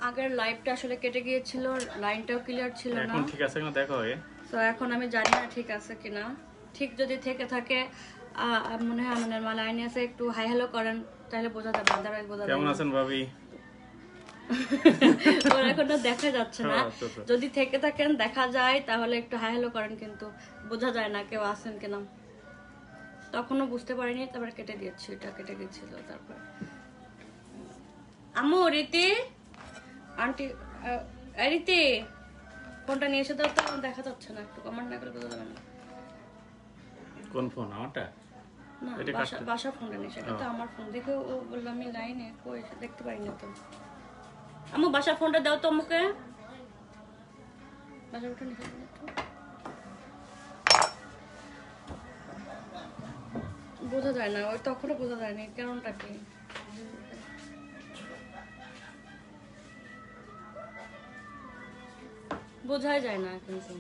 আগের লাইভটা আসলে কেটে গিয়েছিল, লাইনটাও ক্লিয়ার ছিল না। এখন ঠিক আছে কিনা দেখো আগে। তো এখন আমি জানি না ঠিক আছে কিনা। ঠিক যদি থেকে থাকে মনে হয় আমাদের মা লাইনে আছে, একটু হাই হ্যালো করেন তাহলে বোঝা যাবে, আদারওয়াইজ বোঝা যাবে। কেমন আছেন ভাবি? ওর এখনো দেখা যাচ্ছে না, যদি থেকে থাকেন দেখা যায় তাহলে একটু হাই হ্যালো করেন, কিন্তু বোঝা যায় না কেউ আছেন কিনা। তখনও বুঝতে পারিনি, তারপরে কেটে দিয়েছি, এটা কেটে গেছিল। তারপর আম্মু রীতি আন্টি রীতি ফোনটা নিয়ে এসে দাও তো, দেখা যাচ্ছে না, একটু কমেন্ট না করে বোঝা যাবে না। কোন ফোন? আমারটা না, বাসা ফোনটা নিয়ে, সেটা তো আমার ফোন। দেখে ও বললো আমি লাইনে, কই দেখতে পারি না তো। আম্মু বাসা ফোনটা দাও তো আম্মুকে, বাসা ফোনটা নিয়ে তো। বোঝা যায় না, ওই তখনও বোঝা যায়নি কারণটা কি। বোঝাই যায় না কিন্তু,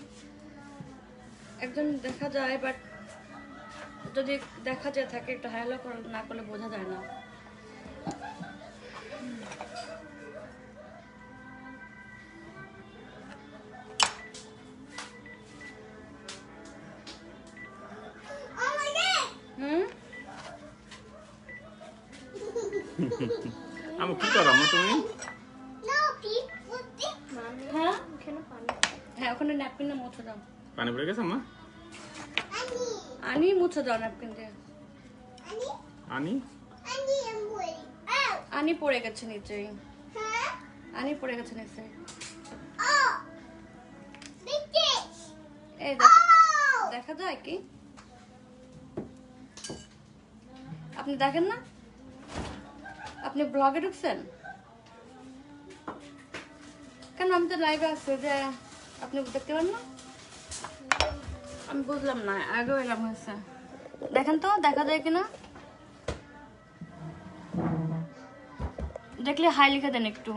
একজন দেখা যায় বাট যদি দেখা যায় থাকে একটু হ্যালো না করলে বোঝা যায় না। আমি কি করো আম্মু তুমি? হ্যাঁ ওখানে ন্যাপকিন না মুছে দাও। পানি পড়ে গেছে আম্মা? আনি মুছে দাও ন্যাপকিন দিয়ে। আনি আনি পড়ে গেছে নিচে, আনি পড়ে গেছে নিচে। এই দেখা যায় কি? আপনি দেখেন না? আপনি ব্লগে ঢুকছেন কেন? আমি তো লাইভে আসছি, যে আপনি দেখতে পারেন না? আমি বুঝলাম না, আগেও এরকম হয়েছে। দেখেন তো দেখা যায় কিনা, দেখলে হাই লিখে দেন একটু,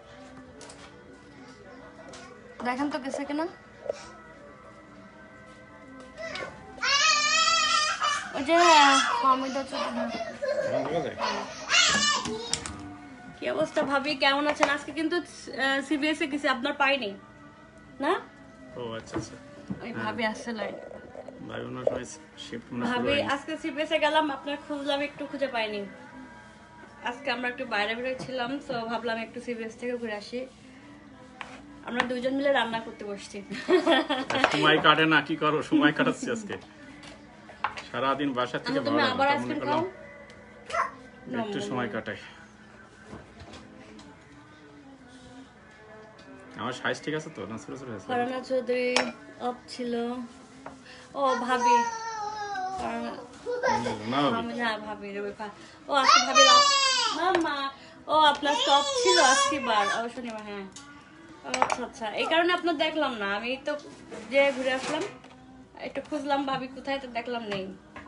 দেখেন তো গেছে কিনা। ওই যে কি অবস্থা ভাবি, কেমন আছেন? আজকে কিন্তু সিবিএস এ গেছি, আপনার পাইনি না? ও আচ্ছা আচ্ছা, ওই ভাবি আসছে লাইন। ভাবি আজকে সিবিএস এ গেলাম, আপনার খুঁজলাম, একটু খুঁজে পাইনি। আজকে আমরা একটু বাইরে বেরোচ্ছিলাম, তো ভাবলাম একটু সিবিএস থেকে ঘুরে আসি। আমরা দুইজন মিলে রান্না করতে বসছি। সময় কাটে না, কি করো? সময় কাটাচ্ছি আজকে সারাদিন বাসা থেকে। তুমি আবার আইসক্রিম খাও, একটু সময় কাটাই। আমার সাইজ ঠিক আছে তো না? ছোট ছোট আছে। ফারহানা চৌধুরী অফ ছিল। ও ভাবি না, ভাবি ও আজকে ভাবি মামা, ও আপনার টপ ছিল আজকে বার, ও শনিবার। হ্যাঁ আচ্ছা আচ্ছা, এই কারণে আপনার দেখলাম না। আমি তো যে ঘুরে আসলাম, একটু খুঁজলাম ভাবি কোথায়, তো দেখলাম নেই।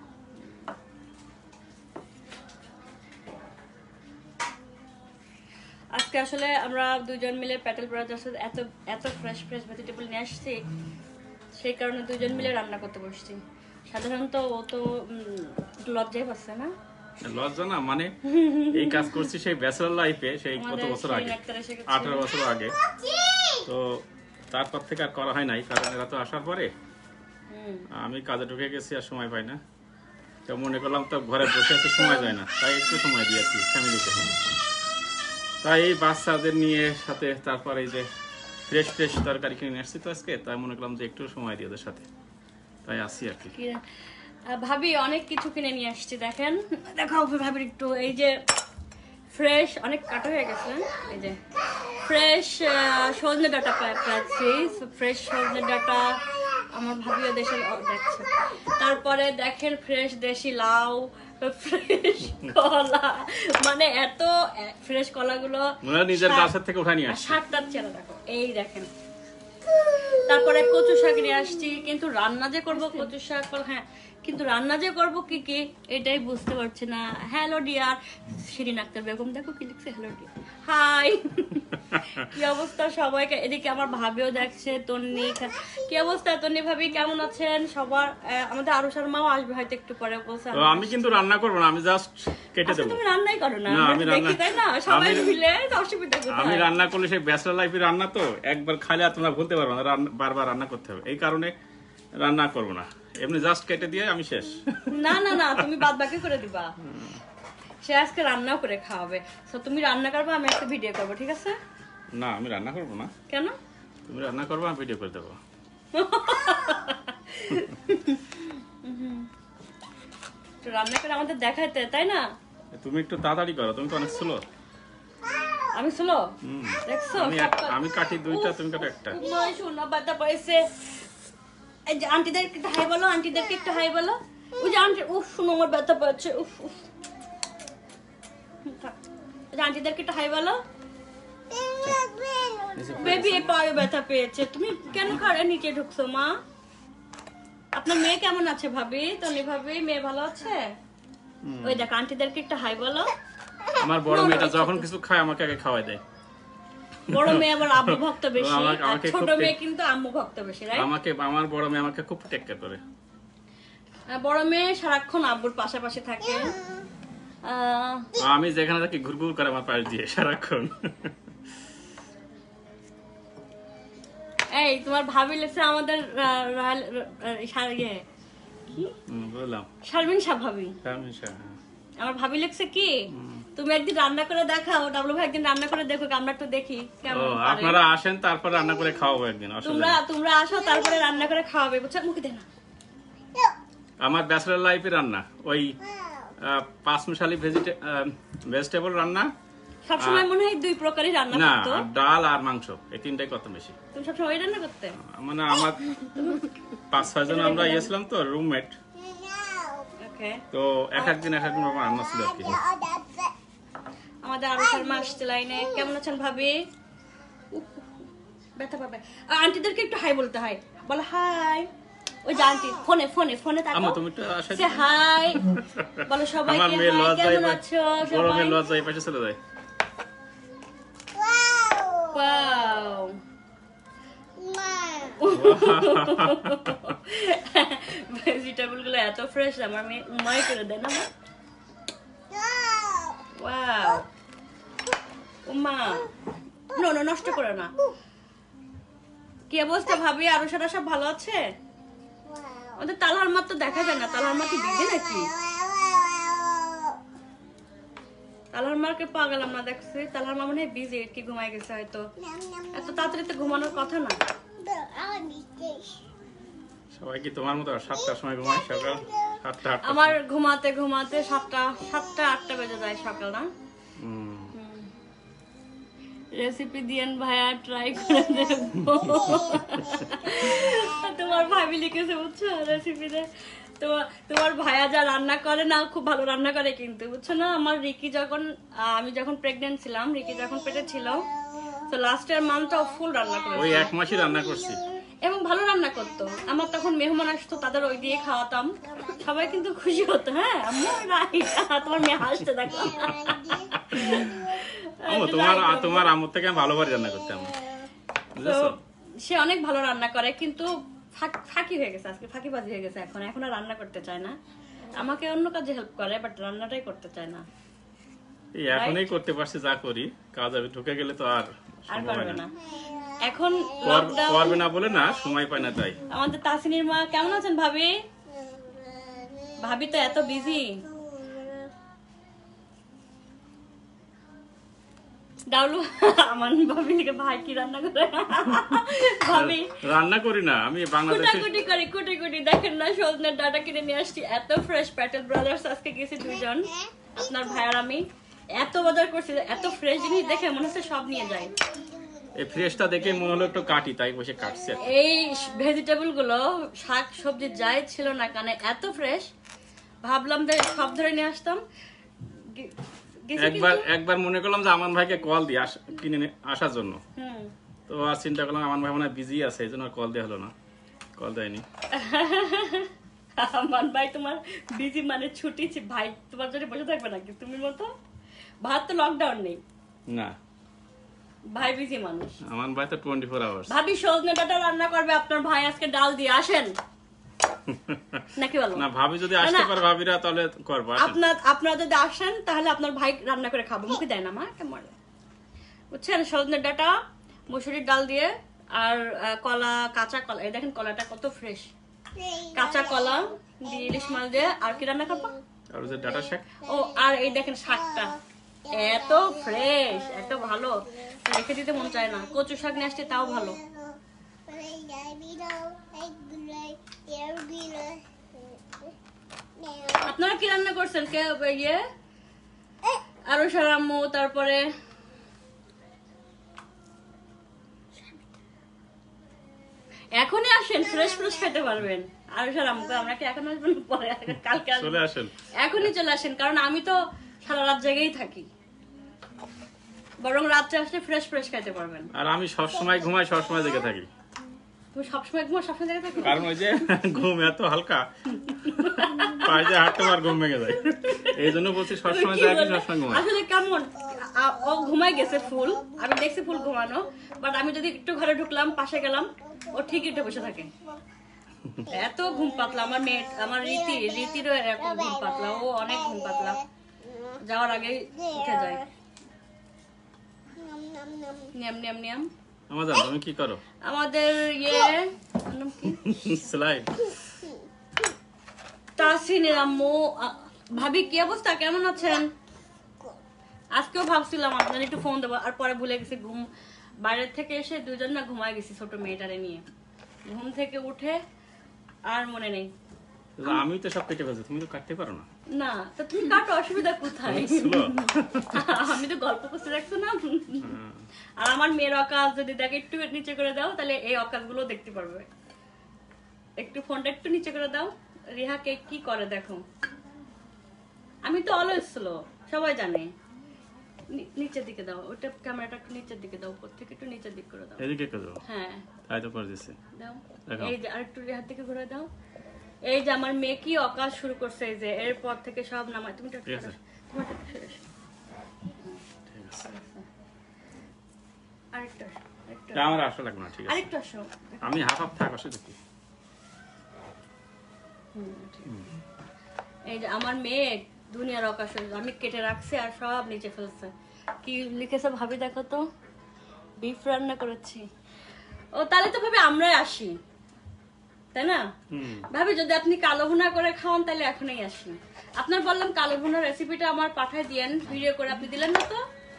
আজকে আসলে আমরা দুজন মিলে প্যাটেল ব্রাদার্স এত এত ফ্রেশ ফ্রেশ ভেজিটেবল নিয়ে আসছি, সেই কারণে দুজন মিলে রান্না করতে বসছি। সাধারণত ও তো লজ্জাই পাচ্ছে না। লজ্জা না মানে, এই কাজ করছি সেই ব্যাচেলর লাইফে, সেই কত বছর আগে, 18 বছর আগে। তো তারপর থেকে আর করা হয় নাই, কারণ এরা তো আসার পরে আমি কাজে ঢুকে গেছি, আর সময় পাই না। তো মনে করলাম তো ঘরে বসে আছে, সময় যায় না, তাই একটু সময় দিয়েছি ফ্যামিলিকে। তাই এই বাচ্চাদের নিয়ে সাথে, তারপরে এই যে ফ্রেশ ফ্রেশ তরকারি কিনে আসছি তো আজকে, তাই মনে করলাম যে একটু সময় দিয়ে ওদের সাথে, তাই আসি আর কি। ভাবি অনেক কিছু কিনে নিয়ে আসছি, দেখেন দেখাও ভাবির একটু। এই যে ফ্রেশ, অনেক কাটা হয়ে গেছে, এই যে ফ্রেশ সজনে ডাঁটা পাচ্ছি, ফ্রেশ সজনে ডাঁটা আমার ভাবিও দেশের দেখছে। তারপরে দেখেন ফ্রেশ দেশি লাউ, ফ্রেশ কলা, মানে এত ফ্রেশ কলাগুলো নিজের গাছের থেকে উঠা নিয়ে আসছি। শাকটার চেরা দেখো, এই দেখেন। তারপরে কচু শাক নিয়ে আসছি, কিন্তু রান্না যে করবো কচু শাক, হ্যাঁ কিন্তু রান্না যে করবো কি কি এটাই বুঝতে পারছি না। হ্যালো ডিয়ার শিরিন আক্তার বেগম, দেখো কি লিখছে, হ্যালো ডিয়ার, হাই। কি অবস্থা সবাইকে? এদিকে আমার ভাবিও দেখছে, তন্নি। কি অবস্থা তন্নি ভাবি, কেমন আছেন সবার? আমাদের আরুষার মাও আসবে হয়তো একটু পরে, বলছে। আমি কিন্তু রান্না করবো না, আমি জাস্ট কেটে দেবো। তুমি রান্নাই করো না? আমি দেখি তাই না, সবাই মিলে অসুবিধা কোথায়? আমি রান্না করলে সেই ব্যাচেলর লাইফের রান্না তো একবার খাইলে আর তোমরা ভুলতে পারবে না, বারবার রান্না করতে হবে, এই কারণে রান্না করবো না। এমনি জাস্ট কেটে দিয়ে আমি শেষ। না না না, তুমি বাদ বাকি করে দিবা। সে আজকে রান্নাও করে খাওয়াবে। তো তুমি রান্না করবে, আমি একটা ভিডিও করবো, ঠিক আছে? না, আমি রান্না করবো না। কেন? তুমি রান্না করবো, আমি ভিডিও করে দেবো। রান্না করে আমাদের দেখাইতে, তাই না? তুমি একটু তাড়াতাড়ি করো, তুমি তো অনেক স্লো। আমি স্লো? দেখছো? আমি কাটি দুইটা, তুমি কাটো একটা। নয় শোনা বাতা পাইছে। এই যে আন্টিদেরকে একটু হাই বলো, আন্টিদেরকে একটু হাই বলো। ওই যে আন্টি, উফ শোনো আমার ব্যথা পাচ্ছে, উফ উফ। আন্টিদেরকে একটু হাই বলো। বেবি পায়ে ব্যথা পেয়েছে, তুমি কেন ঘরে নিচে ঢুকছো মা? আপনার মেয়ে কেমন আছে ভাবি? তনি ভাবি মেয়ে ভালো আছে? ওই দেখ আন্টিদেরকে একটু হাই বলো। আমার বড় মেয়েটা যখন কিছু খায় আমাকে আগে খাওয়াই দেয়। বড় মেয়ে আবার আম্মু ভক্ত বেশি, আর ছোট মেয়ে কিন্তু আম্মু ভক্ত বেশি, রাইট? আমার বড় মেয়ে আমাকে খুব টেক কেয়ার করে। বড় মেয়ে সারাক্ষণ আব্বুর পাশাপাশি থাকে। আমি যেখানে থাকি ঘুরঘুর করে আমার পাশ দিয়ে সারাক্ষণ। এই তোমার ভাবি লেগছে আমাদের বললাম শারমিন শাহ ভাবি। আমার ভাবি লেগছে কি, তুমি একদিন রান্না করে দেখাও, ডাবলু ভাই একদিন রান্না করে দেখো, আমরা একটু দেখি কেমন পারে। আপনারা আসেন, তারপর রান্না করে খাওয়াবো একদিন। তোমরা আসো, তারপরে রান্না করে খাওয়াবে, বুঝছো? মুখে দে না। আমার ব্যাচেলর লাইফে রান্না ওই পাঁচমিশালি ভেজিটেবল রান্না। সবসময় মনে হয় দুই প্রকারই রান্না না, করতো। ডাল আর মাংস, এই তিনটাই কত বেশি। তুমি সবসময় ওই রান্না করতে? মানে আমার 5-6 জন আমরা ইয়েছিলাম তো রুমমেট, তো এক একদিন রান্না ছিল আর কি। আমাদের আরো শর্মা আসছে লাইনে। কেমন আছেন ভাবি? ব্যথা পাবে। আন্টিদেরকে একটু হাই বলতে হয়, বলো হাই। ওই যে আন্টি ফোনে ফোনে ফোনে তাকাও, তুমি একটু আসো, সে হাই বলো সবাইকে। আমার মেয়ে হাই, কেমন আছো বড় সবাই? মেয়ে লজ্জা এই পাশে চলে যায়। ওয়াও ভেজিটেবল গুলো এত ফ্রেশ, আমার মেয়ে উমাই করে দেয় না। ওয়াও উমা, নো নো, নষ্ট করো না। কি অবস্থা ভাবি? আরো সারা সব ভালো আছে? আমাদের তালহার মা তো দেখা যায় না, তালহার মা কি বিজি নাকি? তালহার মাকে পাওয়া গেলাম না, দেখছি তালহার মা মনে হয় বিজি, কি ঘুমাই গেছে হয়তো। এত তাড়াতাড়ি তো ঘুমানোর কথা না। সবাই কি তোমার মতো 7টার সময় ঘুমায়? সকাল 7টা? আমার ঘুমাতে ঘুমাতে 7টা-8টা বেজে যায় সকাল, না? রেসিপি দিয়েন ভাইয়া, ট্রাই করে দেখবো। তোমার ভাবি লিখেছে বুঝছো রেসিপিতে, তোমার ভাইয়া যা রান্না করে না, খুব ভালো রান্না করে কিন্তু, বুঝছো না? আমার আমি যখন প্রেগনেন্ট ছিলাম, রিকি যখন পেটে ছিল, তো লাস্টের মান্থটা ফুল রান্না করে, ওই 1 মাসই রান্না করছি, এবং ভালো রান্না করতো। আমার তখন মেহমান আসতো, তাদের ওই দিয়ে খাওয়াতাম, সবাই কিন্তু খুশি হতো। হ্যাঁ আম্মু রাইট, তোমার মেয়ে হাসতে দেখো। তোমার আম্মুর থেকে আমি ভালো রান্না করতাম। সে অনেক ভালো রান্না করে, কিন্তু ফাঁকি হয়ে গেছে, আজকে ফাঁকিবাজি হয়ে গেছে। এখন আর রান্না করতে চায় না, আমাকে অন্য কাজে হেল্প করে, বাট রান্নাটাই করতে চায় না। এখনই করতে পারছি যা করি, কাজ আমি ঢুকে গেলে তো আর পারবে না। এখন পারবে না বলে না, সময় পায় না তাই। আমাদের তাসিনীর মা কেমন আছেন ভাবি? ভাবি তো এত বিজি। ডাউলু আমার ভাবিকে ভাই কি রান্না করে? ভাবি রান্না করি না, আমি বাংলাদেশে কুটি দেখেন না, সজনের ডাটা কিনে নিয়ে আসছি, এত ফ্রেশ। প্যাটেল ব্রাদার্স আজকে গেছি দুইজন, আপনার ভাই আর আমি, এত বাজার করছি, এত ফ্রেশ জিনিস দেখে মনে হচ্ছে সব নিয়ে যাই। এই ফ্রেশটা দেখে মনে হলো একটু কাটি, তাই বসে কাটছে। এই ভেজিটেবল গুলো, শাক সবজি যাই ছিল না কানে, এত ফ্রেশ, ভাবলাম যে সব ধরে নিয়ে আসতাম। একবার মনে করলাম যে আমান ভাইকে কল দিয়ে কিনে আসার জন্য, তো আর চিন্তা করলাম আমান ভাই মনে হয় বিজি আছে, এই জন্য কল দেওয়া হলো না, কল দেয়নি। আমান ভাই তোমার বিজি মানে ছুটি ভাই তোমার জন্য বসে থাকবে নাকি তুমি মতো? ভাত তো লকডাউন নেই না, ভাই বিজি মানুষ। আমান ভাই তো 24 আওয়ার্স। ভাবি সজনে ডাঁটা রান্না করবে আপনার ভাই আজকে ডাল দিয়ে, আসেন নাকি বলো? না ভাবি যদি আসতে পারে ভাবিরা তাহলে করব। আপনারা যদি আসেন তাহলে আপনার ভাই রান্না করে খাবো। মুখে দেয় না মা কেমন বুঝছেন? সজনে ডাঁটা মুসুরির ডাল দিয়ে আর কলা, কাঁচা কলা, এই দেখেন কলাটা কত ফ্রেশ, কাঁচা কলা দিয়ে ইলিশ মাছ দিয়ে। আর কি রান্না করবো? আর যে ডাটা শাক। ও আর এই দেখেন শাকটা এত ফ্রেশ, এত ভালো, রেখে দিতে মন চায় না। কচু শাক নিয়ে আসছে তাও ভালো। আপনারা কি রান্না করছেন? কে ইয়ে আরো সারাম্মু, তারপরে এখনই আসেন, ফ্রেশ ফ্রেশ খেতে পারবেন। আরো সারাম্মু আমরা কি এখন আসবেন পরে? কালকে চলে আসেন, এখনই চলে আসেন, কারণ আমি তো সারা রাত জেগেই থাকি, বরং রাত্রে আসলে ফ্রেশ ফ্রেশ খেতে পারবেন। আর আমি সব সময় ঘুমাই, সব সময় জেগে থাকি। তুমি সবসময় ঘুমো, সবসময় জেগে থাকো? কারণ ওই যে ঘুম এত হালকা, পায়ে হাঁটতে আর ঘুম ভেঙে যায়, এই জন্য বলছি সবসময় জাগি, সবসময় ঘুমাই। আসলে কেমন ও ঘুমাই গেছে ফুল, আমি দেখছি ফুল ঘুমানো, বাট আমি যদি একটু ঘরে ঢুকলাম, পাশে গেলাম, ও ঠিকই উঠে বসে থাকে। এত ঘুম পাতলা আমার মেয়ে, আমার রীতিরও এরকম ঘুম পাতলা, ও অনেক ঘুম পাতলা, যাওয়ার আগে উঠে যায়। নিয়ম নিয়ম নিয়ম। আমাদের তুমি কি করো? আমাদের ইয়ে স্লাইড তাসিনের আম্মু। ভাবি কি অবস্থা, কেমন আছেন? আজকেও ভাবছিলাম আপনার একটু ফোন দেবো, আর পরে ভুলে গেছি। ঘুম বাইরের থেকে এসে দুজন না ঘুমায় গেছি ছোট মেয়েটারে নিয়ে, ঘুম থেকে উঠে আর মনে নেই। আমি তো সব কেটে ফেলছি, তুমি তো কাটতে পারো না। না তো তুমি কাটো, অসুবিধা কোথায়? আমি তো গল্প করতে রাখছো না। আর আমার মেয়ের অকাজ যদি দেখে একটু নিচে করে দাও, তাহলে এই অকাজ গুলো দেখতে পারবে। একটু ফোনটা একটু নিচে করে দাও। রিহাকে কি করে দেখো, আমি তো অলওয়েজ স্লো, সবাই জানে। নিচের দিকে দাও, ওটা ক্যামেরাটা একটু নিচের দিকে দাও, উপর থেকে একটু নিচের দিকে করে দাও। এদিকে করে দাও। হ্যাঁ তাই তো করে দিছি। দাও। এই যে আরেকটু রিহার দিকে ঘুরে দাও। এই যে আমার মেয়ে কি অকাজ শুরু করছে, এই যে এরপর থেকে সব নামায়। তুমি ঠিক আছে, আরেকটা আমার আসা লাগবে না, ঠিক আছে? আরেকটু আসো, আমি হাফ হাফ থাক, অসুবিধা কি? এই যে আমার মেয়ে দুনিয়ার অকাশ, আমি কেটে রাখছি আর সব নিচে ফেলছে। কি লিখেছে ভাবি দেখো তো? বিফ রান্না করেছি। ও তাহলে তো ভাবি আমরাই আসি, তাই না? ভাবি যদি আপনি কালো ভুনা করে খাওয়ান তাহলে এখনই আসি। আপনার বললাম কালো ভুনার রেসিপিটা আমার পাঠায় দিয়েন ভিডিও করে, আপনি দিলেন না তো।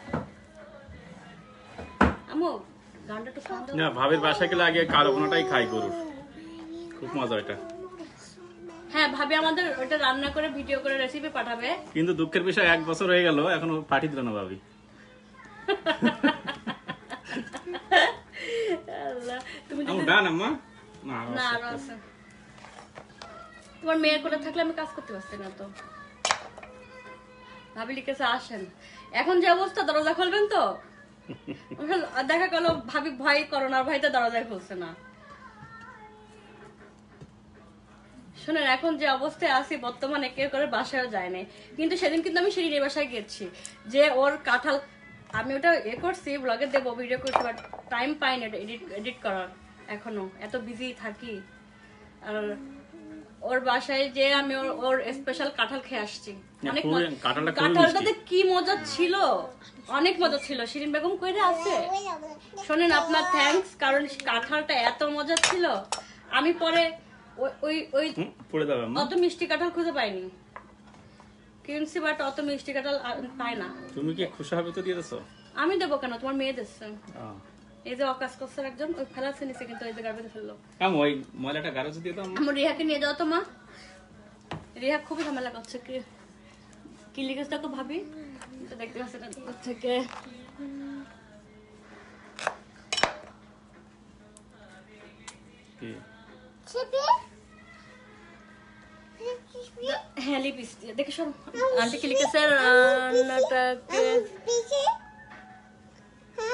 আমু গানটা একটু সাউন্ড দাও না, ভাবির বাসায় গেলে আগে কালো ভুনাটাই খাই, গরুর খুব মজা এটা। হ্যাঁ ভাবি আমাদের ওটা রান্না করে ভিডিও করে রেসিপি পাঠাবে। কিন্তু দুঃখের বিষয় 1 বছর হয়ে গেল, এখনো পাঠিয়ে দিল না ভাবি। আল্লাহ, তুমি আমার গান আম্মা না না আরো আছে। তোমার মেয়ের কোলে থাকলে আমি কাজ করতে পারছি না তো। ভাবি লিখেছে আসেন, এখন যে অবস্থা দরজা খুলবেন তো? দেখা গেল ভাবি ভয়, করোনার ভয়তে দরজায় খুলছে না। শোনেন এখন যে অবস্থায় আছি বর্তমানে, কেউ করে বাসায়ও যায় নাই, কিন্তু সেদিন কিন্তু আমি শিরিনের বাসায় গেছি, যে ওর কাঁঠাল, আমি ওটা করছি ব্লগে দেবো, ভিডিও করছি, বাট টাইম পাইনি এডিট করার, এখনো এত বিজি থাকি। আর ওর বাসায় যে আমি ওর স্পেশাল কাঁঠাল খেয়ে আসছি, অনেক কাঁঠালটাতে কি মজা ছিল, অনেক মজা ছিল। শিরিন বেগম কইরা আছে, শোনেন আপনার থ্যাঙ্কস, কারণ কাঁঠালটা এত মজা ছিল। আমি পরে ওই অত মিষ্টি কাঁঠাল খুঁজে পাইনি, কিনছি বাট অত মিষ্টি কাঁঠাল পাই না। তুমি কি খুশি হবে তো দিয়ে দিছো? আমি দেবো কেন, তোমার মেয়ে দিচ্ছে। এই যে অকাশ করছে একজন, ওই ফেলাচ্ছে নিচে, কিন্তু ওই যে গার্বেজে ফেললো। ওই ময়লাটা গার্বেজে দিয়ে দাও। আমার রিহাকে নিয়ে যাও তো মা, রিহা খুবই ঝামেলা করছে। কি লিখেছ তো ভাবি, দেখতে পাচ্ছি না থেকে। হ্যাঁ লিপিস দেখে সব। আন্টি কি লিখেছে? রান্নাটাকে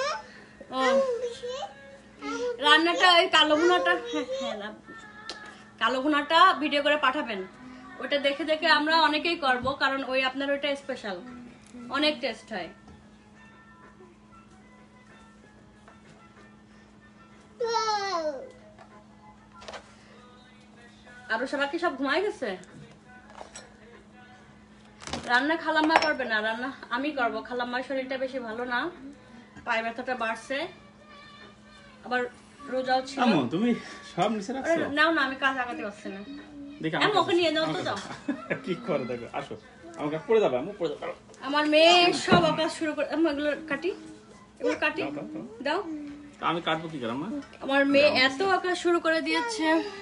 রান্নাটা ওই কালো ভুনাটা, হ্যাঁ কালো ভুনাটা ভিডিও করে পাঠাবেন, ওটা দেখে দেখে আমরা অনেকেই করব, কারণ ওই আপনার ওইটা স্পেশাল, অনেক টেস্ট হয়। আরো সবাই কি সব ঘুমাই গেছে? রান্না খালাম্মা করবে না, রান্না আমি করব। খালাম্মার শরীরটা বেশি ভালো না, পায়ে ব্যথাটা বাড়ছে, আবার রোজাও ছিল। আম্মু তুমি সব নিচে রাখছো? নাও না, আমি কাজ আগাতে পারছি না। দেখি আমি ওকে নিয়ে যাও তো, যাও। কি করে দেখো, আসো আমাকে পড়ে যাবে, আম্মু পড়ে যাবে। আমার মেয়ে সব আকাশ শুরু করে, আমি এগুলো কাটি, এগুলো কাটি দাও। আমি কাটবো কি করে আম্মা? আমার মেয়ে এত আকাশ শুরু করে দিয়েছে।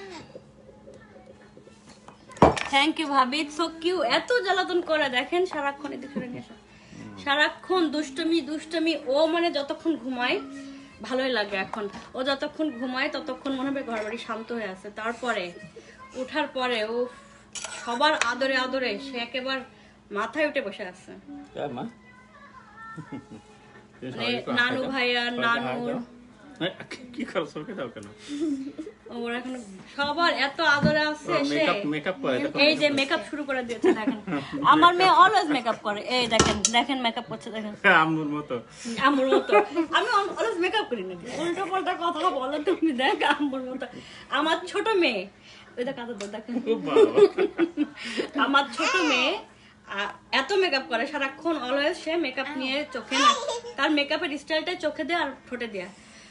থ্যাংক ইউ ভাবি, সো কিউ। এত জ্বালাতন করে দেখেন সারাক্ষণ, এদিকে নিয়ে আসো, সারাক্ষণ দুষ্টমি দুষ্টমি। ও মানে যতক্ষণ ঘুমায় ভালোই লাগে, এখন ও যতক্ষণ ঘুমায় ততক্ষণ মনে হবে ঘর বাড়ি শান্ত হয়ে আছে। তারপরে উঠার পরে ও সবার আদরে আদরে সে একেবারে মাথায় উঠে বসে আছে। মা মানে নানু ভাইয়া, নানুর কি করছ, ওকে দাও কেন? ওর এখন সবার এত আদরে আছে। সে মেকআপ করে, এই যে মেকআপ শুরু করে দিয়েছে দেখেন। আমার মেয়ে অলওয়েজ মেকআপ করে, এই দেখেন দেখেন মেকআপ করছে দেখেন, আম্মুর মতো। আম্মুর মতো। আমি অলওয়েজ মেকআপ করি না, উল্টো পাল্টা কথা বলো তুমি, দেখ আম্মুর মতো। আমার ছোট মেয়ে, ওই দেখ আদর দেখেন, আমার ছোট মেয়ে এত মেকআপ করে সারাক্ষণ, অলওয়েজ সে মেকআপ নিয়ে চোখে না, তার মেকআপের স্টাইলটাই চোখে দেয় আর ঠোঁটে দেয়।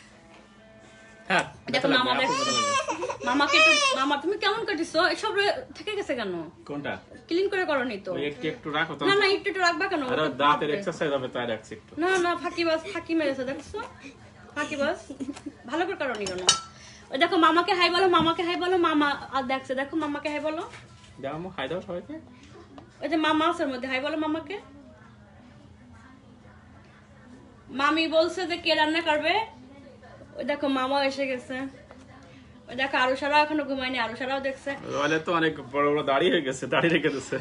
দেখো মামা, দেখো মামাকে একটু, মামা তুমি কেমন কাটিছো? এসব থেকে গেছে কেন? কোনটা ক্লিন করে করনি তো? একটু একটু রাখো তো। না না, একটু একটু রাখবা কেন? আরে দাঁতের এক্সারসাইজ হবে তাই রাখছি একটু। না না, ফাঁকিবাজ, ফাঁকি মেরেছে দেখছো, ফাঁকিবাজ। ভালো করে করনি কেন? ওই দেখো মামাকে হাই বলো, মামাকে হাই বলো। মামা আর দেখছে, দেখো মামাকে হাই বলো। দাও মো, হাই দাও সবাইকে। ওই যে মামা আছে মধ্যে, হাই বলো মামাকে। মামি বলছে যে কে রান্না করবে। ওই দেখো মামা এসে গেছে। ওই দেখো আরুষারাও এখনো ঘুমায়নি, আরুষারাও দেখছে। ওয়ালে তো অনেক বড় বড় দাড়ি হয়ে গেছে, দাড়ি রেখে দিয়েছে।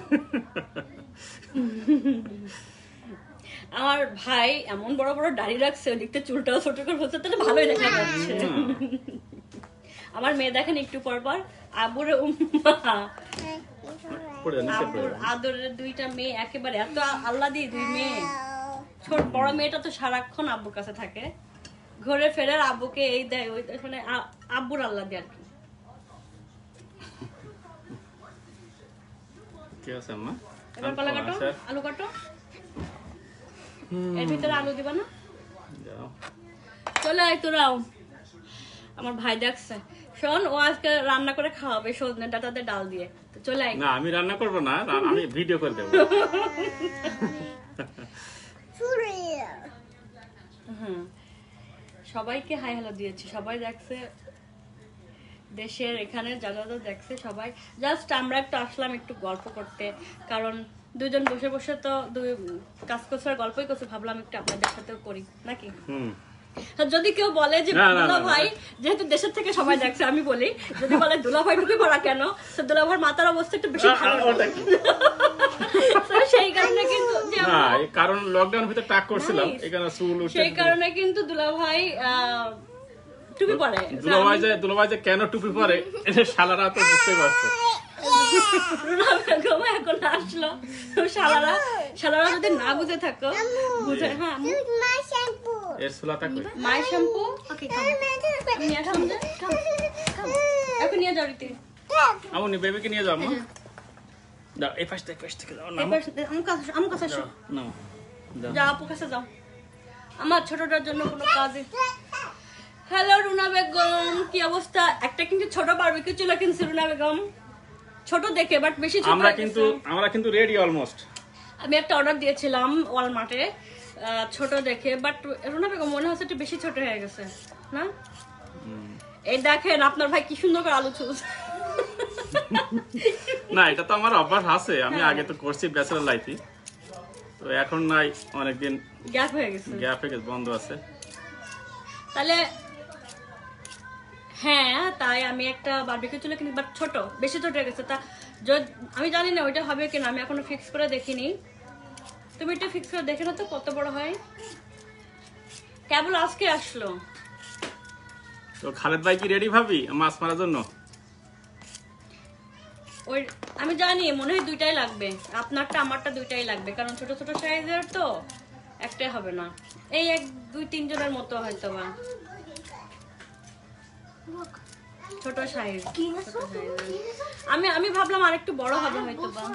আমার ভাই এমন বড় বড় দাড়ি রাখছে, ওদিকতে চুলটাও ছোট করে হচ্ছে, তাহলে ভালোই দেখা যাচ্ছে। আমার মেয়ে দেখেন একটু পর পর আবুর আদরের দুইটা মেয়ে, একেবারে এত আল্লাদি দুই মেয়ে। ছোট বড় মেয়েটা তো সারাক্ষণ আব্বুর কাছে থাকে, ঘুরে ফেরার আব্বুকে এই দেয় ওই, মানে আব্বুর আল্লাদি আর কি। কি আছে আম্মা? এবার কলা কাটো, আলু কাটো। এর ভিতরে আলু দিবা না? যাও চলে আয় তোরাও। আমার ভাই দেখছে, শোন ও আজকে রান্না করে খাওয়াবে সজনে ডাটাতে ডাল দিয়ে। তো চলে আয়। না আমি রান্না করব না, আমি ভিডিও করে দেব। সবাইকে হাই হ্যালো দিয়েছি, সবাই দেখছে, দেশের এখানে যারা দেখছে সবাই। জাস্ট আমরা একটু আসলাম একটু গল্প করতে, কারণ দুজন বসে বসে তো কাজ করছে আর গল্পই করছে, ভাবলাম একটু আপনাদের সাথেও করি নাকি। যদি কেউ বলে যে দুলা ভাই, যেহেতু দেশের থেকে সবাই দেখছে, আমি বলি যদি বলে দুলা ভাই টুপি পরা কেন, তো দুলা ভাইয়ের মাথার অবস্থা একটু বেশি ভালো, সেই কারণে কিন্তু কারণ লকডাউন ভিতরে টাক করছিলাম, এখানে চুল উঠে, সেই কারণে কিন্তু দুলা ভাই টুপি পরে। দুলা ভাই যে কেন টুপি পরে এটা শালারা তো বুঝতেই পারছে। এখন আসলো, শালারা যদি না বুঝে থাকো, বুঝে। হ্যাঁ এর সুলাতা কই? মাই শ্যাম্পু। ওকে নিয়ে আসলাম, এখন নিয়ে যাও রীতি। আমনি বেবিকে নিয়ে যাও। দাও এই পাশ থেকে দাও না। আমার কাছে আসো, নাও যাও আপুর কাছে যাও, আমার ছোটটার জন্য কোনো কাজে। হ্যালো রুনা বেগম, কি অবস্থা? একটা কিন্তু ছোট বারবিকিউ চুলা কিনছি রুনা বেগম, ছোট দেখে বাট বেশি ছোট। আমরা কিন্তু রেডি অলমোস্ট। আমি একটা অর্ডার দিয়েছিলাম ওয়ালমার্টে, ছোট দেখে, বাট রুনা বেগম মনে হচ্ছে একটু বেশি ছোট হয়ে গেছে না? এই দেখেন আপনার ভাই কি সুন্দর করে আলু ছুলছে। না এটা তো আমার অভ্যাস আছে, আমি আগে তো করছি ব্যাচেলর লাইফে, তো এখন নাই, অনেকদিন গ্যাপ হয়ে গেছে, বন্ধ আছে। তাহলে হ্যাঁ, তাই আমি একটা বারবিকিউ চুলা কিনি, বাট ছোট, বেশি ছোট হয়ে গেছে। তা আমি জানি না ওইটা হবে কিনা, আমি এখনো ফিক্স করে দেখিনি। তুমি এটা ফিক্স করে দেখে না তো কত বড় হয়। কেবল আজকে আসলো। তো খালেদ ভাই কি রেডি ভাবি মাছ মারার জন্য? ওই আমি জানি মনে হয় দুইটাই লাগবে, আপনারটা আমারটা দুইটাই লাগবে, কারণ ছোট ছোট সাইজের তো একটাই হবে না। এই 1-2-3 জনের মতো হয়তো বা ছোট সাইজ। আমি ভাবলাম আরেকটু বড় হবে হয়তো বা,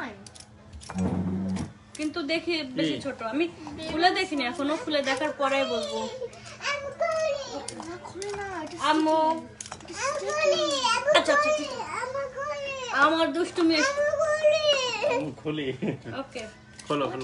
কিন্তু দেখি বেশি ছোট। আমি খুলে দেখিনি এখনো, খুলে দেখার পরে বলবো। আম্মু আচ্ছা আচ্ছা আমার দুষ্টুমি খুলি। ওকে খোলো খোলো।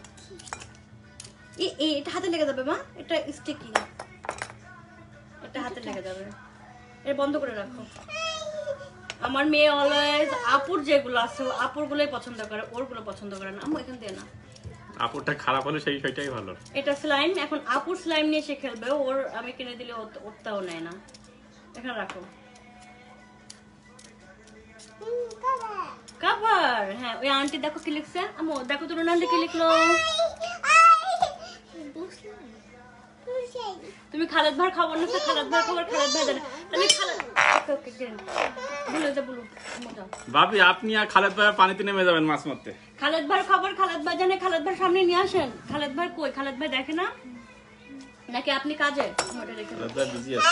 এটা হাতে লেগে যাবে মা, এটা স্টিকি, এটা হাতে লেগে যাবে, এটা বন্ধ করে রাখো। আমার মেয়ে অলওয়েজ আপুর যেগুলো আছে আপুর গুলোই পছন্দ করে, ওর গুলো পছন্দ করে না। আম্মু এখান দিয়ে না, আপুরটা খারাপ হলে সেইটাই ভালো। এটা স্লাইম, এখন আপুর স্লাইম নিয়ে সে খেলবে, ওর আমি কিনে দিলে ওরটাও নেয় না। এখানে রাখো কভার। হ্যাঁ ওই আন্টি দেখো কি লিখছে, আম্মু দেখো তো আন্টি কি লিখলো। তুমি খালেদ ভাই খাবো না, খালেদ ভাই খাবার, খালেদ ভাই জানে তাহলে খালেদ। ওকে ওকে বলো যা বলো ভাবি, আপনি আর খালেদ ভাই পানিতে নেমে যাবেন মাছ মারতে। খালেদ ভাই খাবার, খালেদ ভাই জানে, খালেদ ভাই সামনে নিয়ে আসেন। খালেদ ভাই কই, খালেদ ভাই দেখে না নাকি আপনি কাজে? খালেদ ভাই বিজি আছে।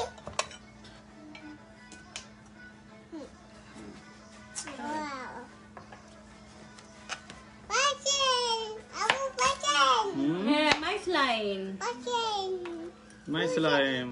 হ্যাঁ মাই স্লাইম, মাই স্লাইম।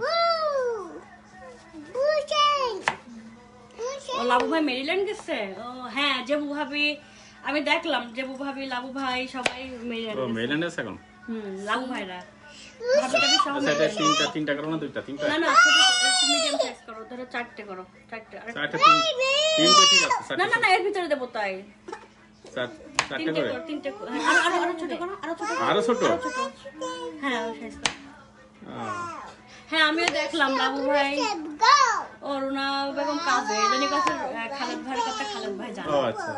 ও লাবু ভাই মেরিল্যান্ড গেছে। ও হ্যাঁ জেবু ভাবি, আমি দেখলাম জেবু ভাবি, লাবু ভাই সবাই মেরিল্যান্ড। ও মেরিল্যান্ড আছে এখন। লাবু ভাইরা ভাবি টাবি সব আচ্ছা এটা তিনটা করো না দুইটা? তিনটা না না ছোট একটু মিডিয়াম সাইজ করো, ধরো 4টে করো, 4টে। চারটা তিনটা ঠিক আছে। না না না এর ভিতরে দেবো তাই। চারটা 3টে করে। করো, 3টে করো। আরো ছোট করো, আরো ছোট করো, আরো ছোট। হ্যাঁ ওই সাইজ করো। হ্যাঁ আমিও দেখলাম লাবু ভাই ও রুনা বেগম কাজে জানি কাছে, খালেদ ভাইয়ের কথা খালেদ ভাই জানে। ও আচ্ছা।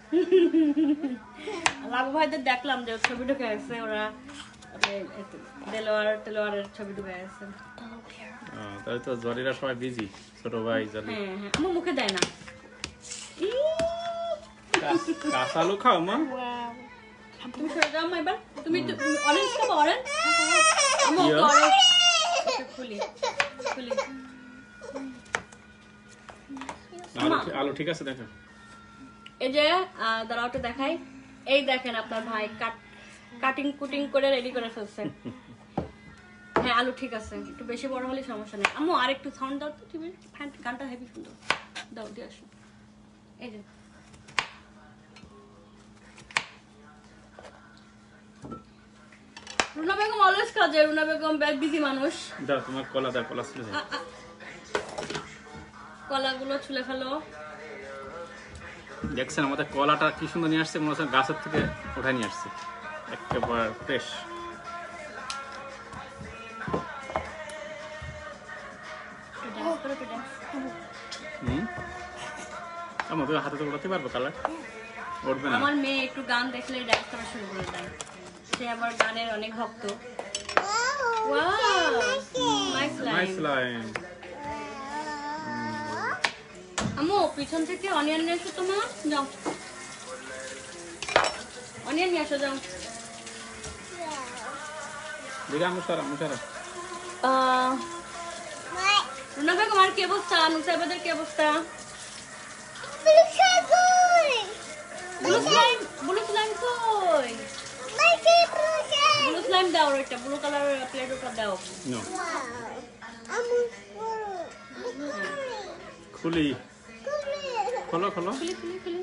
লাবু ভাইদের দেখলাম যে ছবি ঢুকে আছে, ওরা দেলোয়ারের ছবি ঢুকে আছে। তাহলে তো জরিরা সবাই বিজি, ছোট ভাই জরি। হ্যাঁ হ্যাঁ আমার মুখে দেয় না। কাঁচা আলু খাও মা? তুমি সরে যাও মা এবার, তুমি অরেঞ্জ খাবো, অরেঞ্জ খুলি খুলি। আলু ঠিক আছে দেখো। এই যে দাঁড়াওটা দেখাই, এই দেখেন আপনার ভাই কাটিং কুটিং করে রেডি করে ফেলছে। হ্যাঁ আলু ঠিক আছে, একটু বেশি বড় হলে সমস্যা নেই। আম্মু আর একটু সাউন্ড দাও তো, টিভির গানটা হেভি সুন্দর দাও, দিয়ে আসো। এই যে রুনা বেগম অলওয়েজ কাজে, রুনা বেগম বিজি মানুষ। দাও তোমার কলা দাও, কলা ছিল। কলাগুলো ছুলে ফেলো। দেখছেন আমাদের কলাটা কি সুন্দর নিয়ে আসছে, মনে হচ্ছে গাছের থেকে উঠাই নিয়ে আসছে, একেবারে ফ্রেশ। আমাদের হাতে তো উঠাতে পারবো, কালার উঠবে না। আমার মেয়ে একটু গান দেখলে ডান্স করা শুরু করে দেয়, সে আমার গানের অনেক ভক্ত। আম্মু পিছন থেকে অনিয়ন নিয়ে আসো তোমার, যাও অনিয়ন নিয়ে আসো, যাও। রুনা বেগম আর কি অবস্থা, নুসাইবাদের কি অবস্থা? ব্লু স্লাইম কই? ব্লু স্লাইম দাও, ওইটা ব্লু কালার প্লেট ওটা দাও। খুলি খোলো খোলো। খুলি খুলি খুলি।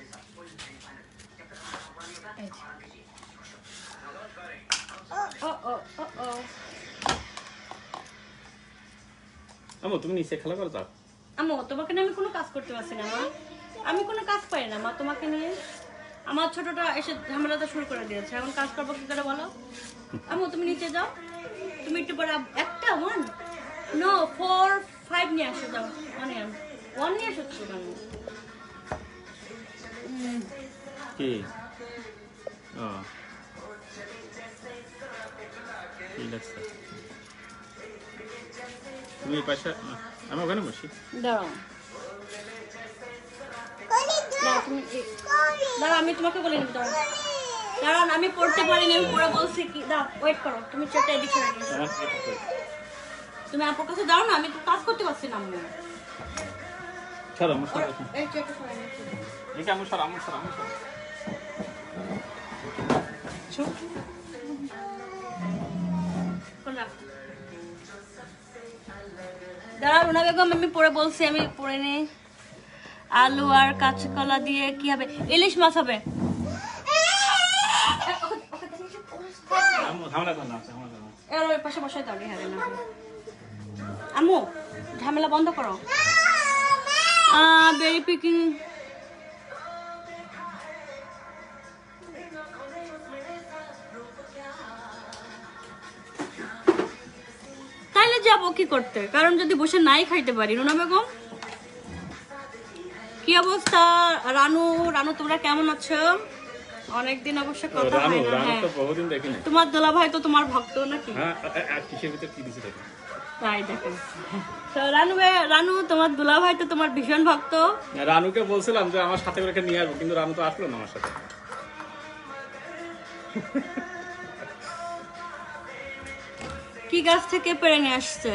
আমো তুমি নিচে খেলা করো যাও। আম্মু তোমাকে নিয়ে আমি কোনো কাজ করতে পারছি না মা, আমি কোনো কাজ পাই না মা তোমাকে নিয়ে। আমার ছোটটা এসে ঝামেলাটা শুরু করে দিয়েছে, এখন কাজ করবো কি করে বলো? আম্মু তুমি নিচে যাও, তুমি একটু পরে একটা 1 no 4 5 নিয়ে আসো, যাও। অনিয়ন 1 নিয়ে আসো তো কেন? কি কি লাগছে? তুমি পাশে, আমি ওখানে বসি। দাঁড়াও দাঁড়া আমি তোমাকে বলিনি, দাঁড়ান আমি পড়তে পারিনি, আমি পড়ে বলছি কি। দাও ওয়েট করো, তুমি চেটে এদিকে সরে নিয়ে তুমি আপুর কাছে দাও না, আমি তো কাজ করতে পারছি না। আমি সরো আমার সরো এই চেটে সরে নিয়েছি। এদিকে আমার সরো আমার সরো আমার সরো দাঁড়া রুনা বেগম, আমি পড়ে বলছি, আমি পড়ে নি। আলু আর কাঁচকলা দিয়ে কি হবে? ইলিশ মাছ হবে। এর পাশে বসাই দাও, হ্যাঁ না আম্মু, ঝামেলা বন্ধ করো। Berry picking. তাইলে যাবো কি করতে, কারণ যদি বসে নাই খাইতে পারি। রুনা বেগম কি অবস্থা? রানু, রানু তোমরা কেমন আছো? অনেকদিন অবশ্য কথা হয় না। হ্যাঁ বহুদিন দেখিনি। তোমার দোলা ভাই তো তোমার ভক্ত নাকি? হ্যাঁ, কিসের ভিতর কি দিছে দেখো। তাই দেখো। তো রানু তোমার দুলা ভাই তো তোমার ভীষণ ভক্ত। রানুকে বলছিলাম যে আমার সাথে করে নিয়ে আসবো, কিন্তু রানু তো আসলো না আমার সাথে। কি গাছ থেকে পেড়ে নিয়ে আসছে?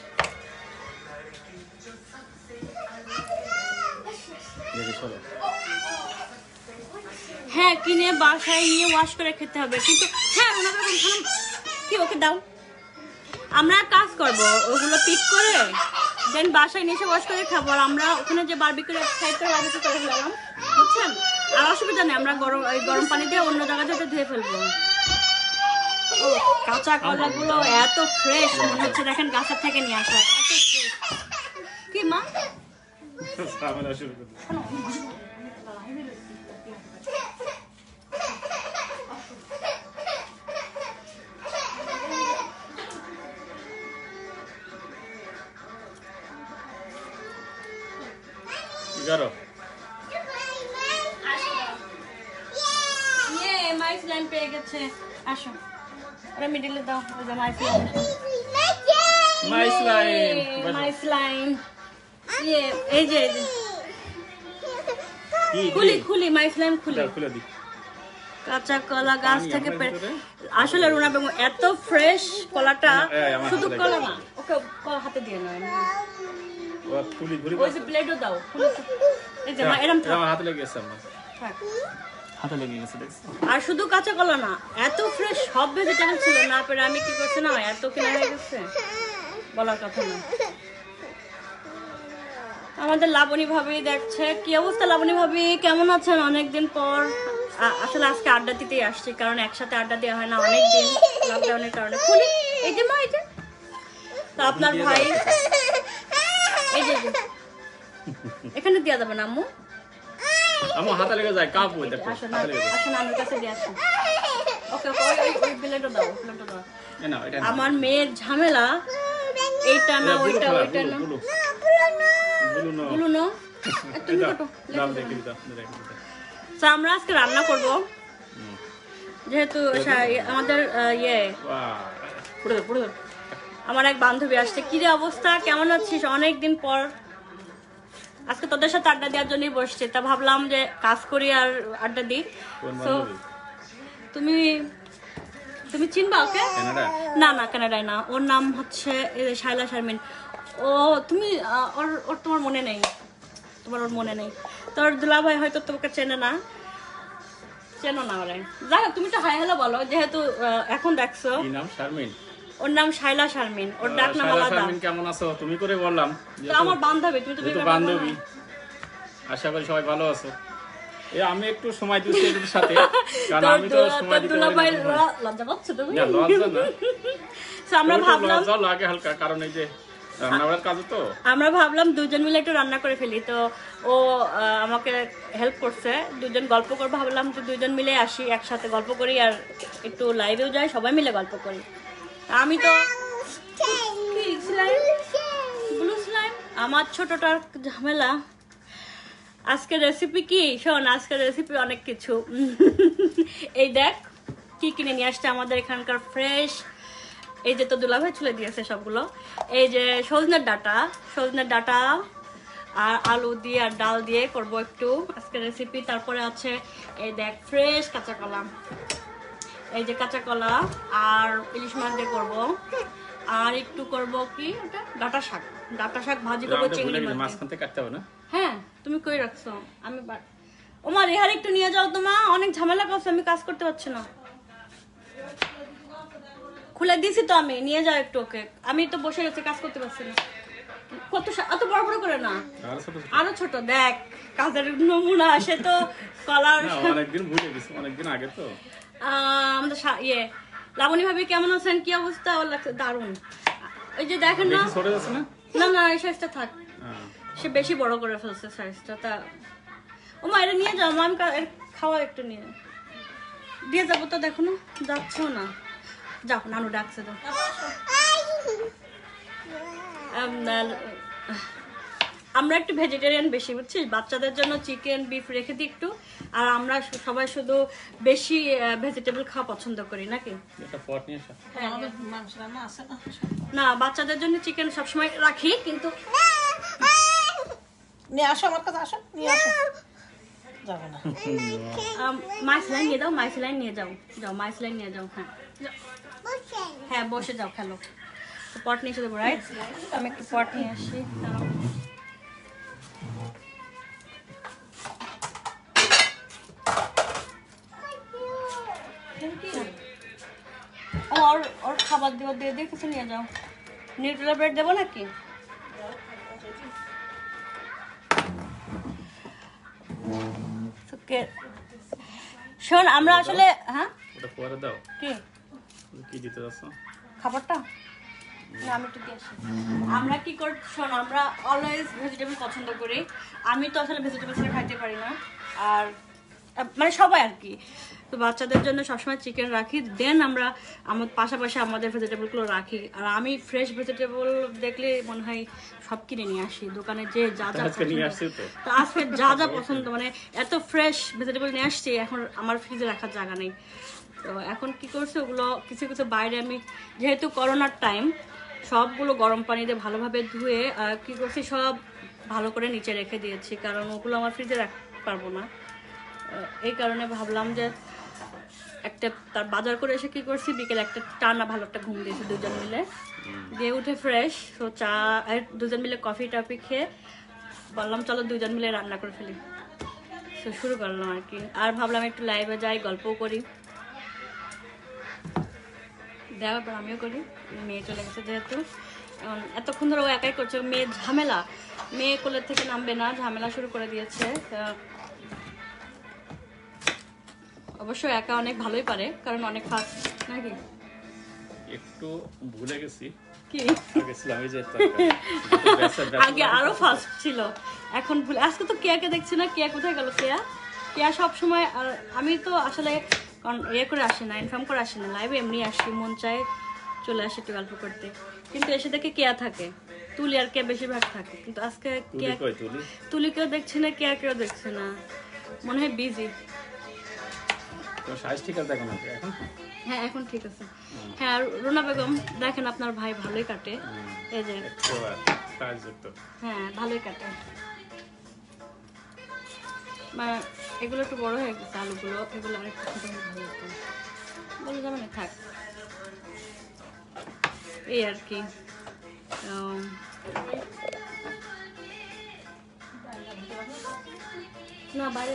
হ্যাঁ কিনে বাসায় নিয়ে ওয়াশ করে খেতে হবে, কিন্তু হ্যাঁ কি ওকে দাও, আমরা কাজ করব ওগুলো পিক করে দেন বাসায় নিয়ে এসে ওয়াশ করে খাবো। আর আমরা ওখানে যে বারবিকিউ সাইড করে বারবিকিউ করে ফেলাম, বুঝছেন? আর অসুবিধা নেই, আমরা গরম পানি দিয়ে অন্য জায়গা থেকে ধুয়ে ফেলবো। ও কাঁচা কলাগুলো এত ফ্রেশ মনে হচ্ছে, দেখেন গাছের থেকে নিয়ে আসা, এত ফ্রেশ। কি মা পেয়ে গেছে, আসো ওরা মিডিলে দাও, ওই যে মাইসলাইন এই যে খুলি মাইসলাইন খুলে দি। কাঁচা কলা গাছ থেকে আসলে রুনা বেগম এত ফ্রেশ কলাটা, শুধু কলা না, ওকে কলা হাতে দিয়ে নয়, ওই যে প্লেটও দাও। এই যে এরকম হাতে লেগে গেছে আমার, হাতে লেগে গেছে দেখছো। আর শুধু কাঁচা কলা না, এত ফ্রেশ সব ভেজিটেবল ছিল না, পেরে আমি কি করছি না এত কিনা হয়ে গেছে বলার কথা না। আমাদের লাবণী ভাবি দেখছে। কি অবস্থা লাবণী ভাবি, কেমন আছেন? অনেকদিন পর। আসলে আজকে আড্ডা দিতেই আসছি, কারণ একসাথে আড্ডা দেওয়া হয় না অনেকদিন লকডাউনের কারণে। খুলি এই যে মা, এই যে তো আপনার ভাই, এই যে এখানে দেওয়া যাবে না আম্মু, আমার হাতে লেগে যায় কাপ ওই দেখো, হাতে লেগে যায়। আসুন আমার কাছে দিয়ে আসুন। ওকে ওই প্লেটটা দাও, প্লেটটা দাও। না এটা আমার মেয়ের ঝামেলা, এইটা না ওইটা, ওইটা না বলুন। তুমি কত দাও দেখি দাও দেখি। তো আমরা আজকে রান্না করব, যেহেতু আমাদের আমার এক বান্ধবী আসছে। কি রে অবস্থা, কেমন আছিস? অনেকদিন পর আজকে তোদের সাথে আড্ডা দেওয়ার জন্যই বসছে, তা ভাবলাম যে কাজ করি আর আড্ডা দিই। তো তুমি চিনবা ওকে? না না কানাডায় না, ওর নাম হচ্ছে শাইলা শারমিন। ও তুমি ওর তোমার মনে নেই, ওর মনে নেই। তোর দুলাভাই হয়তো তোমাকে চেনে না ওরে। যাই হোক তুমি তো হাই হ্যালো বলো, যেহেতু এখন দেখছো। ওর নাম শাইলা শারমিন, ওর ডাক নাম আলাদা। কেমন আছো? তুমি করে বললাম আমার বান্ধবী, তুমি তো বান্ধবী। আশা করি সবাই ভালো আছো। আমি একটু সময় দিচ্ছি এদের সাথে, কারণ আমি তো সময় দিতে পারি না। লজ্জা পাচ্ছ তুমি? না লজ্জা না, আমরা ভাবলাম লজ্জা লাগে হালকা, কারণ এই যে রান্নাবাড়ার কাজ তো আমরা ভাবলাম দুজন মিলে একটু রান্না করে ফেলি। তো ও আমাকে হেল্প করছে, দুজন গল্প করবো, ভাবলাম যে দুজন মিলে আসি, একসাথে গল্প করি আর একটু লাইভেও যাই, সবাই মিলে গল্প করি। আমি তো ব্লু স্লাইম, আমার ছোটটার ঝামেলা। আজকের রেসিপি কি শোন, আজকের রেসিপি অনেক কিছু। এই দেখ কি কিনে নিয়ে আসছে আমাদের এখানকার ফ্রেশ। এই যে তো দুলাভাই ছুলে দিয়েছে সবগুলো। এই যে সজনের ডাটা আর আলু দিয়ে আর ডাল দিয়ে করব একটু আজকের রেসিপি। তারপরে আছে এই দেখ ফ্রেশ কাঁচা কলা, এই যে কাঁচা কলা আর ইলিশ মাছ দিয়ে করবো। আর একটু করব কি ওটা ডাঁটা শাক, ডাঁটা শাক ভাজি করবো চিংড়ি মাছ। মাঝখান থেকে কাটতে হবে না? হ্যাঁ তুমি কই রাখছো? আমি ওমা রেহার একটু নিয়ে যাও তো মা, অনেক ঝামেলা করছে, আমি কাজ করতে পারছি না। খুলে দিছি তো আমি, নিয়ে যাও একটু ওকে। আমি তো বসে গেছি, কাজ করতে পারছি না। কত এত বড় বড় করে না, আরো ছোট। দেখ কাজের নমুনা আসে তো কলার। অনেকদিন ভুলে গেছি, অনেকদিন আগে তো। আমাদের ইয়ে লাবণী ভাবি কেমন আছেন, কি অবস্থা? ওর লাগছে দারুণ। ওই যে দেখেন না, না না এই সাইজটা থাক, সে বেশি বড় করে ফেলছে সাইজটা। তা ও মা এটা নিয়ে যাও মা, আমি খাওয়া একটু নিয়ে দিয়ে যাবো তো। দেখো না যাচ্ছ না, যাও নানু ডাকছে তো। আমরা একটু ভেজিটেরিয়ান বেশি, বুঝছিস, বাচ্চাদের জন্য চিকেন বিফ রেখে দিই একটু। আর আমরা সবাই শুধু বেশি ভেজিটেবল খাওয়া পছন্দ করি নাকি? না বাচ্চাদের জন্য চিকেন সবসময় রাখি, কিন্তু নিয়ে আসো আমার কাছে, আসো নিয়ে আসো। যাবে না, মাইসলাইন নিয়ে যাও, মাইসলাইন নিয়ে যাও, যাও মাইসলাইন নিয়ে যাও। হ্যাঁ হ্যাঁ বসে যাও, খেলো। পট নিয়ে এসে দেবো, রাইট? আমি একটু পট নিয়ে আসি। ওর খাবার দেওয়া দিয়ে দিয়ে কিছু নিয়ে যাও। নিউট্রেলা ব্রেড দেবো নাকি? শোন আমরা আসলে হ্যাঁ ওটা পরে দাও। কি দিতে যাচ্ছ? খাবারটা না আমি একটু দিয়ে আসি। আমরা কি করি শোন, আমরা অলওয়েজ ভেজিটেবল পছন্দ করি। আমি তো আসলে ভেজিটেবল ছাড়া খাইতে পারি না, আর মানে সবাই আর কি। তো বাচ্চাদের জন্য সবসময় চিকেন রাখি, দেন আমরা আমার পাশাপাশি আমাদের ভেজিটেবলগুলো রাখি। আর আমি ফ্রেশ ভেজিটেবল দেখলে মনে হয় সব কিনে নিয়ে আসি দোকানে, যে যা যা তো আজকে যা যা পছন্দ, মানে এত ফ্রেশ ভেজিটেবল নিয়ে আসছি, এখন আমার ফ্রিজে রাখার জায়গা নেই। তো এখন কি করছে ওগুলো কিছু কিছু বাইরে, আমি যেহেতু করোনার টাইম সবগুলো গরম পানি দিয়ে ভালোভাবে ধুয়ে কি করছি সব ভালো করে নিচে রেখে দিয়েছি, কারণ ওগুলো আমার ফ্রিজে রাখতে পারবো না। এই কারণে ভাবলাম যে একটা তার বাজার করে এসে কি করছি, বিকেলে একটা টানা ভালো একটা ঘুম দিয়েছি দুজন মিলে, দিয়ে উঠে ফ্রেশ। তো চা দুজন মিলে কফি টফি খেয়ে বললাম চলো দুজন মিলে রান্না করে ফেলি। তো শুরু করলাম আর কি। আর ভাবলাম একটু লাইভে যাই, গল্পও করি, দেওয়ার পর আমিও করি। মেয়ে চলে গেছে যেহেতু, এতক্ষণ ধরে ও একাই করছে। মেয়ে ঝামেলা, মেয়ে কোলের থেকে নামবে না, ঝামেলা শুরু করে দিয়েছে। অবশ্য একা অনেক ভালোই পারে, কারণ অনেক ফাস্ট নাকি? একটু ভুলে গেছি কি আগে আরো ফাস্ট ছিল, এখন ভুলে। আজকে তো কেয়াকে দেখছি না, কেয়া কোথায় গেল? কেয়া কেয়া সবসময়। আর আমি তো আসলে ইয়ে করে আসি না, ইনফর্ম করে আসি না লাইভে, এমনি আসি, মন চায় চলে আসি একটু গল্প করতে। কিন্তু এসে দেখে কেয়া থাকে, তুলি আর কেয়া বেশিরভাগ থাকে। কিন্তু আজকে তুলি কেউ দেখছি না, কেয়া কেউ দেখছি না, মনে হয় বিজি। হ্যাঁ এখন ঠিক আছে। হ্যাঁ রুনা বেগম দেখেন আপনার ভাই ভালোই কাটে, এই যে হ্যাঁ ভালোই কাটে। এগুলো একটু বড় হয়ে গেছে আলুগুলো, এগুলো অনেক ভালো বলে যাবে না, থাক এই আর কি। না বাইরে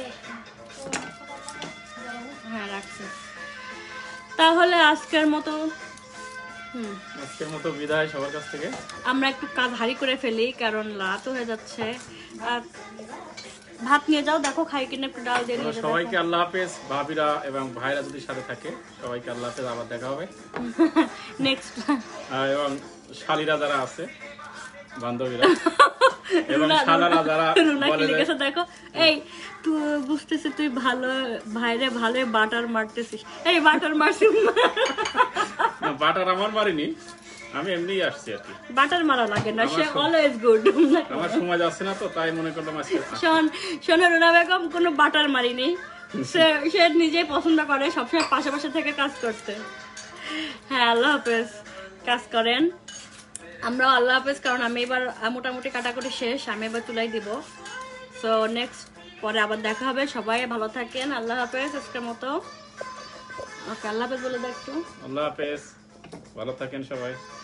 হ্যাঁ রাখছি। তাহলে আজকের মতো বিদায় সবার কাছ থেকে। আমরা একটু কাজ হারি করে ফেলি, কারণ রাত হয়ে যাচ্ছে। আর ভাত নিয়ে যাও, দেখো খাই কিনে একটু ডাল দিয়ে নিয়ে যাও। সবাইকে আল্লাহ হাফেজ। ভাবিরা এবং ভাইরা যদি সাথে থাকে সবাইকে আল্লাহ হাফেজ, আবার দেখা হবে নেক্সট। এবং শালীরা যারা আছে, বান্ধবীরা এবং শালারা যারা বলে যে দেখো এই তুই বুঝতেছিস তুই ভালো ভাইরে ভালো বাটার মারতেছিস, এই বাটার মারছিস না? বাটার আমার মারিনি, আমি এমনিই আসছি আর কি। বাটার মারা লাগে না, সে অলওয়েজ গুড। আমার সময় যাচ্ছে না তো, তাই মনে করলাম আজকে। শোনো রুনা বেগম কোনো বাটার মারিনি, সে নিজেই পছন্দ করে সবসময় পাশাপাশি থেকে কাজ করতে। হ্যাঁ আল্লাহ হাফেজ, কাজ করেন। আমরা আল্লাহ হাফেজ, কারণ আমি এবার মোটামুটি কাটাকুটি শেষ, আমি এবার তুলাই দিব। সো নেক্সট পরে আবার দেখা হবে। সবাই ভালো থাকেন, আল্লাহ হাফেজ আজকের মতো। ওকে, আল্লাহ হাফেজ বলে দাও একটু। আল্লাহ হাফেজ, ভালো থাকেন সবাই।